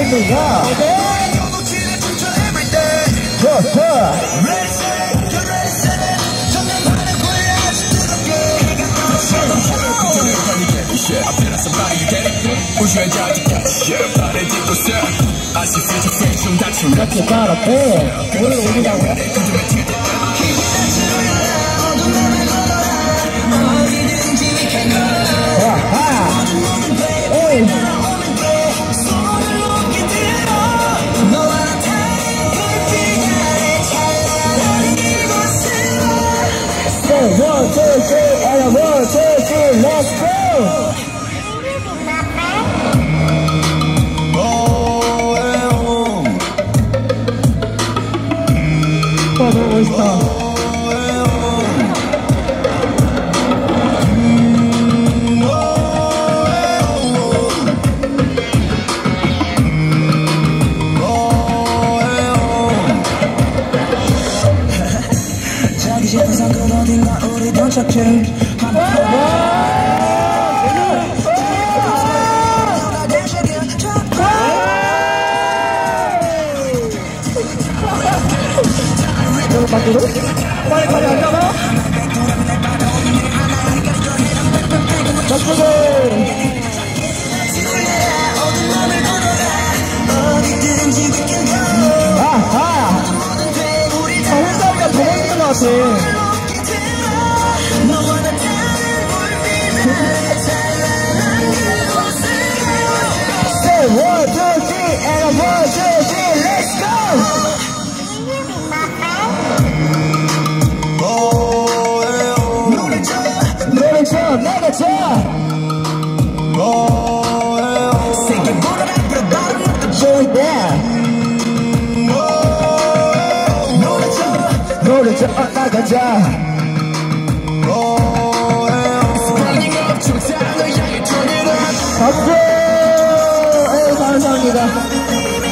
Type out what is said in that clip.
합니다. 이렇게 따라빼 오늘 오느냐고요? One, two, three, and a 1, 2, 3, let's go! 와, 너무 멋있다. 빨리 앉아봐. 혼자보다 더 멋있는 것 같아. One, two, three, and a 1, 2, 3, let's go! 노래 쳐! Show it down! 노래 쳐! 나가자! 박수! 감사합니다.